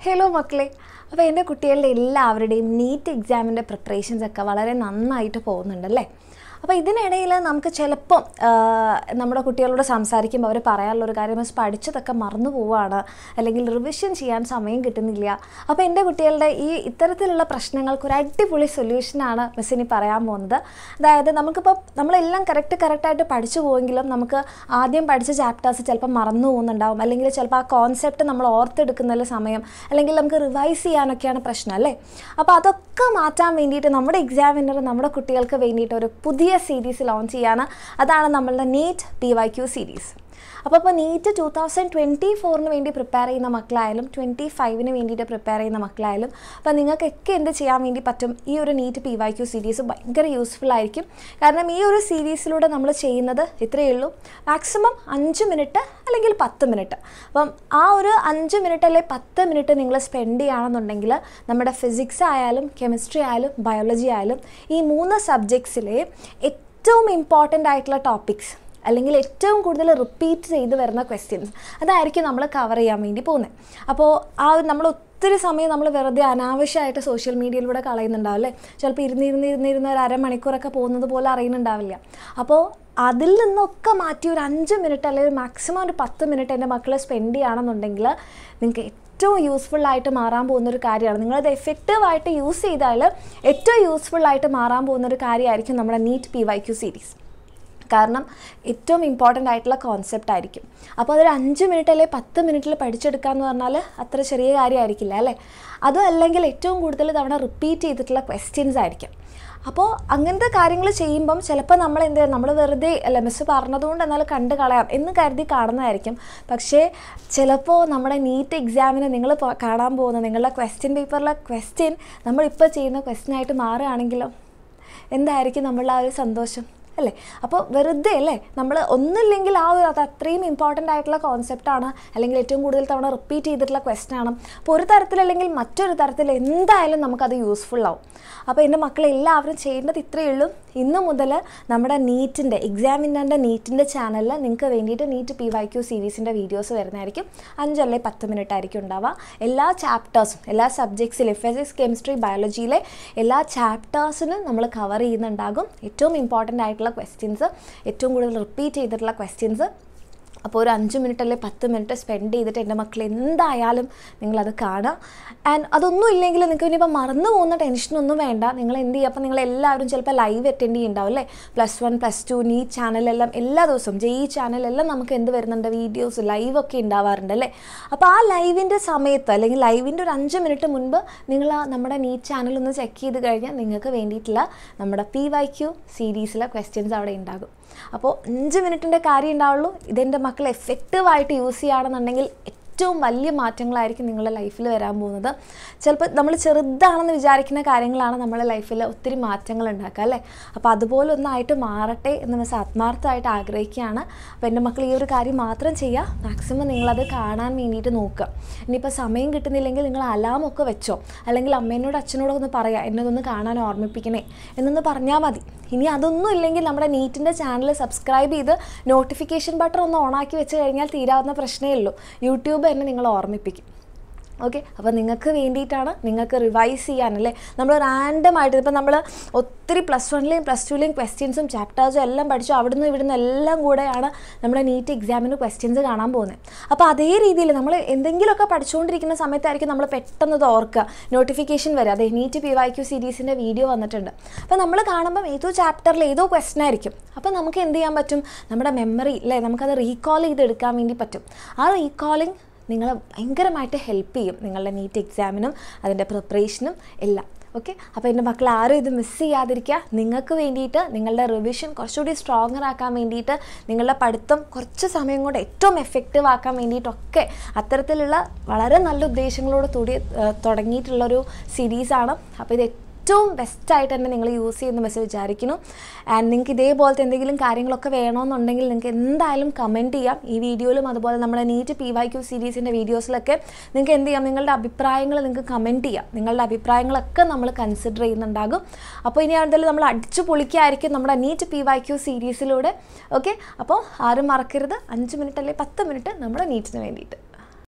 Hello മക്കളെ, അപ്പോൾ എൻ്റെ കുട്ടികളുടെ എല്ലാവരുടെയും നീറ്റ് എക്സാമിൻ്റെ പ്രിപ്പറേഷൻസ് ഒക്കെ വളരെ നന്നായിട്ട് പോകുന്നുണ്ടല്ലേ. അപ്പോൾ ഇതിനിടയിൽ നമുക്ക് ചിലപ്പോൾ നമ്മുടെ കുട്ടികളോട് സംസാരിക്കുമ്പോൾ അവർ പറയാനുള്ളൊരു കാര്യം മിസ് പഠിച്ചതൊക്കെ മറന്നു പോവുകയാണ്, അല്ലെങ്കിൽ റിവിഷൻ ചെയ്യാൻ സമയം കിട്ടുന്നില്ല. അപ്പോൾ എൻ്റെ കുട്ടികളുടെ ഈ ഇത്തരത്തിലുള്ള പ്രശ്നങ്ങൾക്ക് ഒരു അടിപൊളി സൊല്യൂഷനാണ് മിസ് ഇനി പറയാൻ പോകുന്നത്. അതായത് നമുക്കിപ്പോൾ നമ്മളെല്ലാം കറക്റ്റായിട്ട് പഠിച്ചു പോയെങ്കിലും നമുക്ക് ആദ്യം പഠിച്ച ചാപ്റ്റേഴ്സ് ചിലപ്പോൾ മറന്നു പോകുന്നുണ്ടാവും, അല്ലെങ്കിൽ ചിലപ്പോൾ ആ കോൺസെപ്റ്റ് നമ്മൾ ഓർത്തെടുക്കുന്നതിൽ സമയം, അല്ലെങ്കിൽ നമുക്ക് റിവൈസ് ചെയ്യാനൊക്കെയാണ് പ്രശ്നം അല്ലേ. അപ്പോൾ അതൊക്കെ മാറ്റാൻ വേണ്ടിയിട്ട് നമ്മുടെ എക്സാമിനർ നമ്മുടെ കുട്ടികൾക്ക് വേണ്ടിയിട്ട് ഒരു പുതിയ സീരീസ് ലോഞ്ച് ചെയ്യാണ്. അതാണ് നമ്മളുടെ നീറ്റ് PYQ സീരീസ്. അപ്പോൾ നീറ്റ് 2024 വേണ്ടി പ്രിപ്പയർ ചെയ്യുന്ന മക്കളായാലും 25 വേണ്ടിയിട്ട് പ്രിപ്പയർ ചെയ്യുന്ന മക്കളായാലും അപ്പോൾ നിങ്ങൾക്കൊക്കെ എന്ത് ചെയ്യാൻ വേണ്ടി പറ്റും, ഈ ഒരു നീറ്റ് PYQ സീരീസ് ഭയങ്കര യൂസ്ഫുൾ ആയിരിക്കും. കാരണം ഈ ഒരു സീരീസിലൂടെ നമ്മൾ ചെയ്യുന്നത് ഇത്രയേ ഉള്ളൂ, മാക്സിമം 5 മിനിറ്റ് അല്ലെങ്കിൽ 10 മിനിറ്റ്. അപ്പം ആ ഒരു 5 മിനിറ്റ് അല്ലെങ്കിൽ 10 മിനിറ്റ് നിങ്ങൾ സ്പെൻഡ് ചെയ്യുകയാണെന്നുണ്ടെങ്കിൽ നമ്മുടെ ഫിസിക്സ് ആയാലും കെമിസ്ട്രി ആയാലും ബയോളജി ആയാലും ഈ 3 സബ്ജക്ട്സിലെ ഏറ്റവും ഇമ്പോർട്ടൻ്റ് ആയിട്ടുള്ള ടോപ്പിക്സ്, അല്ലെങ്കിൽ ഏറ്റവും കൂടുതൽ റിപ്പീറ്റ് ചെയ്ത് വരുന്ന ക്വസ്റ്റ്യൻസ് അതായിരിക്കും നമ്മൾ കവർ ചെയ്യാൻ വേണ്ടി പോകുന്നത്. അപ്പോൾ നമ്മൾ ഒത്തിരി സമയം നമ്മൾ വെറുതെ അനാവശ്യമായിട്ട് സോഷ്യൽ മീഡിയയിലൂടെ കളയുന്നുണ്ടാവും അല്ലേ. ചിലപ്പോൾ ഇരുന്ന് ഒരു അരമണിക്കൂറൊക്കെ പോകുന്നത് പോലെ അറിയുന്നുണ്ടാവില്ല. അപ്പോൾ അതിൽ നിന്നൊക്കെ മാറ്റി ഒരു 5 മിനിറ്റ് അല്ലെങ്കിൽ മാക്സിമം ഒരു 10 മിനിറ്റ് എൻ്റെ മക്കളെ സ്പെൻഡ് ചെയ്യുകയാണെന്നുണ്ടെങ്കിൽ നിങ്ങൾക്ക് ഏറ്റവും യൂസ്ഫുള്ളായിട്ട് മാറാൻ പോകുന്നൊരു കാര്യമാണ്. നിങ്ങളത് എഫക്റ്റീവായിട്ട് യൂസ് ചെയ്താൽ ഏറ്റവും യൂസ്ഫുള്ളായിട്ട് മാറാൻ പോകുന്നൊരു കാര്യമായിരിക്കും നമ്മുടെ നീറ്റ് PYQ സീരീസ്. കാരണം ഏറ്റവും ഇമ്പോർട്ടൻ്റ് ആയിട്ടുള്ള കോൺസെപ്റ്റ് ആയിരിക്കും. അപ്പോൾ അതൊരു 5 മിനിറ്റ് അല്ലെങ്കിൽ 10 മിനിറ്റിൽ പഠിച്ചെടുക്കുക എന്ന് പറഞ്ഞാൽ അത്ര ചെറിയ കാര്യമായിരിക്കില്ല അല്ലേ. അതും അല്ലെങ്കിൽ ഏറ്റവും കൂടുതൽ തവണ റിപ്പീറ്റ് ചെയ്തിട്ടുള്ള ക്വസ്റ്റ്യൻസ് ആയിരിക്കും. അപ്പോൾ അങ്ങനത്തെ കാര്യങ്ങൾ ചെയ്യുമ്പം ചിലപ്പോൾ നമ്മൾ വെറുതെ അല്ല മിസ് പറഞ്ഞതുകൊണ്ട് എന്നാൽ കണ്ട് കളയാം എന്ന് കരുതി കാണുന്നതായിരിക്കും. പക്ഷേ ചിലപ്പോൾ നമ്മുടെ നീറ്റ് എക്സാമിന് നിങ്ങൾ കാണാൻ പോകുന്ന നിങ്ങളുടെ ക്വസ്റ്റ്യൻ പേപ്പറിലെ ക്വസ്റ്റ്യൻ നമ്മളിപ്പോൾ ചെയ്യുന്ന ക്വസ്റ്റ്യനായിട്ട് മാറുകയാണെങ്കിലോ എന്തായിരിക്കും നമ്മളുടെ ആ ഒരു സന്തോഷം അല്ലേ. അപ്പോൾ വെറുതെ അല്ലേ, നമ്മൾ ഒന്നുമില്ലെങ്കിൽ അത് അത്രയും ഇമ്പോർട്ടൻ്റ് ആയിട്ടുള്ള കോൺസെപ്റ്റാണ്, അല്ലെങ്കിൽ ഏറ്റവും കൂടുതൽ തവണ റിപ്പീറ്റ് ചെയ്തിട്ടുള്ള ക്വസ്റ്റ്യൻ ആണ്. അപ്പോൾ ഒരു തരത്തിലല്ലെങ്കിൽ മറ്റൊരു തരത്തിൽ എന്തായാലും നമുക്കത് യൂസ്ഫുൾ ആവും. അപ്പോൾ എൻ്റെ മക്കളെല്ലാവരും ചെയ്യേണ്ടത് ഇത്രയേ ഉള്ളൂ. ഇന്ന് മുതൽ നമ്മുടെ എക്സാമിനറിൻ്റെ നീറ്റിൻ്റെ ചാനലിൽ നിങ്ങൾക്ക് വേണ്ടിയിട്ട് നീറ്റ് PYQ സീരീസിൻ്റെ വീഡിയോസ് വരുന്നതായിരിക്കും. 5 അല്ലെങ്കിൽ 10 മിനിറ്റ് ആയിരിക്കും ഉണ്ടാവുക. എല്ലാ ചാപ്റ്റേഴ്സും എല്ലാ സബ്ജക്ട്സിലെ ഫിസിക്സ് കെമിസ്ട്രി ബയോളജിയിലെ എല്ലാ ചാപ്റ്റേഴ്സിനും നമ്മൾ കവർ ചെയ്യുന്നുണ്ടാകും. ഏറ്റവും ഇമ്പോർട്ടൻ്റ് ആയിട്ടുള്ള ക്വസ്റ്റ്യൻസ്, ഏറ്റവും കൂടുതൽ റിപ്പീറ്റ് ചെയ്തിട്ടുള്ള ക്വസ്റ്റ്യൻസ്. അപ്പോൾ ഒരു 5 മിനിറ്റ് അല്ലെങ്കിൽ 10 മിനിറ്റ് സ്പെൻഡ് ചെയ്തിട്ട് എൻ്റെ മക്കൾ എന്തായാലും നിങ്ങളത് കാണുക. ആൻഡ് അതൊന്നും ഇല്ലെങ്കിൽ നിങ്ങൾക്ക് ഇനിയിപ്പോൾ മറന്നു പോകുന്ന ടെൻഷനൊന്നും വേണ്ട. നിങ്ങൾ എന്ത് ചെയ്യുക, അപ്പോൾ നിങ്ങളെല്ലാവരും ചിലപ്പോൾ ലൈവ് അറ്റൻഡ് ചെയ്യുന്നുണ്ടാവും അല്ലേ. +1 +2 നീറ്റ് ചാനലെല്ലാം എല്ലാ ദിവസവും JEE ചാനലെല്ലാം നമുക്ക് എന്ത് വരുന്നുണ്ട്, വീഡിയോസ് ലൈവൊക്കെ ഉണ്ടാവാറുണ്ട് അല്ലേ. അപ്പോൾ ആ ലൈവിൻ്റെ സമയത്ത് അല്ലെങ്കിൽ ലൈവിൻ്റെ ഒരു 5 മിനിറ്റ് മുൻപ് നിങ്ങൾ നമ്മുടെ നീറ്റ് ചാനലൊന്ന് ചെക്ക് ചെയ്ത് കഴിഞ്ഞാൽ നിങ്ങൾക്ക് വേണ്ടിയിട്ടുള്ള നമ്മുടെ PYQ സീരീസിലെ ക്വസ്റ്റ്യൻസ് അവിടെ ഉണ്ടാകും. അപ്പോൾ 5 മിനിറ്റിൻ്റെ കാര്യം ഉണ്ടാവുള്ളൂ. ഇതെൻ്റെ മക്കൾ എഫക്റ്റീവായിട്ട് യൂസ് ചെയ്യുകയാണെന്നുണ്ടെങ്കിൽ ഏറ്റവും വലിയ മാറ്റങ്ങളായിരിക്കും നിങ്ങളുടെ ലൈഫിൽ വരാൻ പോകുന്നത്. ചിലപ്പോൾ നമ്മൾ ചെറുതാണെന്ന് വിചാരിക്കുന്ന കാര്യങ്ങളാണ് നമ്മുടെ ലൈഫിൽ ഒത്തിരി മാറ്റങ്ങൾ ഉണ്ടാക്കുക അല്ലേ. അപ്പോൾ അതുപോലെ ഒന്നായിട്ട് മാറട്ടെ എന്ന് മിസ് ആത്മാർത്ഥമായിട്ട് ആഗ്രഹിക്കുകയാണ്. അപ്പോൾ എൻ്റെ മക്കൾ ഈ ഒരു കാര്യം മാത്രം ചെയ്യുക, മാക്സിമം നിങ്ങളത് കാണാൻ വേണ്ടിയിട്ട് നോക്കുക. ഇനിയിപ്പോൾ സമയം കിട്ടുന്നില്ലെങ്കിൽ നിങ്ങൾ അലാമൊക്കെ വെച്ചോ, അല്ലെങ്കിൽ അമ്മേനോട് അച്ഛനോടോ ഒന്ന് പറയുക, എന്നതൊന്ന് കാണാൻ ഓർമ്മിപ്പിക്കണേ എന്നൊന്ന് പറഞ്ഞാൽ മതി. ഇനി അതൊന്നും ഇല്ലെങ്കിൽ നമ്മുടെ നീറ്റിൻ്റെ ചാനൽ സബ്സ്ക്രൈബ് ചെയ്ത് നോട്ടിഫിക്കേഷൻ ബട്ടൺ ഒന്ന് ഓണാക്കി വെച്ച് കഴിഞ്ഞാൽ തീരാവുന്ന പ്രശ്നമേ ഉള്ളൂ. യൂട്യൂബ് എന്നെ നിങ്ങൾ ഓർമ്മിപ്പിക്കും. ഓക്കെ, അപ്പോൾ നിങ്ങൾക്ക് വേണ്ടിയിട്ടാണ്, നിങ്ങൾക്ക് റിവൈസ് ചെയ്യാനല്ലേ. നമ്മൾ റാൻഡമായിട്ട് ഇപ്പോൾ നമ്മൾ ഒത്തിരി +1ലെയും +2ലെയും ക്വസ്റ്റ്യൻസും ചാപ്റ്റേഴ്സും എല്ലാം പഠിച്ചു, അവിടുന്ന് ഇവിടുന്ന് എല്ലാം കൂടെയാണ് നമ്മുടെ നീറ്റ് എക്സാമിന് ക്വസ്റ്റ്യൻസ് കാണാൻ പോകുന്നത്. അപ്പോൾ അതേ രീതിയിൽ നമ്മൾ എന്തെങ്കിലുമൊക്കെ പഠിച്ചുകൊണ്ടിരിക്കുന്ന സമയത്തായിരിക്കും നമ്മൾ പെട്ടെന്ന് ഓർക്കുക, നോട്ടിഫിക്കേഷൻ വരിക, അതെ നീറ്റ് PYQ സീരീസിൻ്റെ വീഡിയോ വന്നിട്ടുണ്ട്. അപ്പോൾ നമ്മൾ കാണുമ്പം ഏതോ ചാപ്റ്ററിൽ ഏതോ ക്വസ്റ്റ്യൻ ആയിരിക്കും. അപ്പോൾ നമുക്ക് എന്ത് ചെയ്യാൻ പറ്റും, നമ്മുടെ മെമ്മറി അല്ലേ, നമുക്കത് റീകോൾ ചെയ്തെടുക്കാൻ വേണ്ടി പറ്റും. ആ റീകോളിങ് നിങ്ങളെ ഭയങ്കരമായിട്ട് ഹെൽപ്പ് ചെയ്യും നിങ്ങളുടെ നീറ്റ് എക്സാമിനും അതിൻ്റെ പ്രിപ്പറേഷനും എല്ലാം. ഓക്കെ, അപ്പോൾ എൻ്റെ മക്കൾ ആരും ഇത് മിസ് ചെയ്യാതിരിക്കുക. നിങ്ങൾക്ക് വേണ്ടിയിട്ട് നിങ്ങളുടെ റിവിഷൻ കുറച്ചുകൂടി സ്ട്രോങ്ങർ ആക്കാൻ വേണ്ടിയിട്ട്, നിങ്ങളുടെ പഠിത്തം കുറച്ച് സമയം കൊണ്ട് ഏറ്റവും എഫക്റ്റീവ് ആക്കാൻ വേണ്ടിയിട്ടൊക്കെ അത്തരത്തിലുള്ള വളരെ നല്ല ഉദ്ദേശങ്ങളോട് തുടങ്ങിയിട്ടുള്ളൊരു സീരീസാണ്. അപ്പോൾ ഇത് ഏറ്റവും ബെസ്റ്റായിട്ട് തന്നെ നിങ്ങൾ യൂസ് ചെയ്യുന്ന മിസ് വിചാരിക്കുന്നു. ആൻഡ് നിങ്ങൾക്ക് ഇതേപോലത്തെ എന്തെങ്കിലും കാര്യങ്ങളൊക്കെ വേണമെന്നുണ്ടെങ്കിൽ നിങ്ങൾക്ക് എന്തായാലും കമൻറ്റ് ചെയ്യാം. ഈ വീഡിയോയിലും അതുപോലെ നമ്മുടെ നീറ്റ് PYQ സീരീസിൻ്റെ വീഡിയോസിലൊക്കെ നിങ്ങൾക്ക് എന്ത് ചെയ്യാം, നിങ്ങളുടെ അഭിപ്രായങ്ങൾ നിങ്ങൾക്ക് കമൻറ്റ് ചെയ്യാം. നിങ്ങളുടെ അഭിപ്രായങ്ങളൊക്കെ നമ്മൾ കൺസിഡർ ചെയ്യുന്നുണ്ടാകും. അപ്പോൾ ഇനി എന്തായാലും നമ്മൾ അടിച്ചു പൊളിക്കായിരിക്കും നമ്മുടെ നീറ്റ് PYQ സീരീസിലൂടെ. ഓക്കെ, അപ്പോൾ ആരും മറക്കരുത്, 5 മിനിറ്റ് അല്ലെങ്കിൽ 10 മിനിറ്റ് നമ്മുടെ നീറ്റിന് വേണ്ടിയിട്ട്.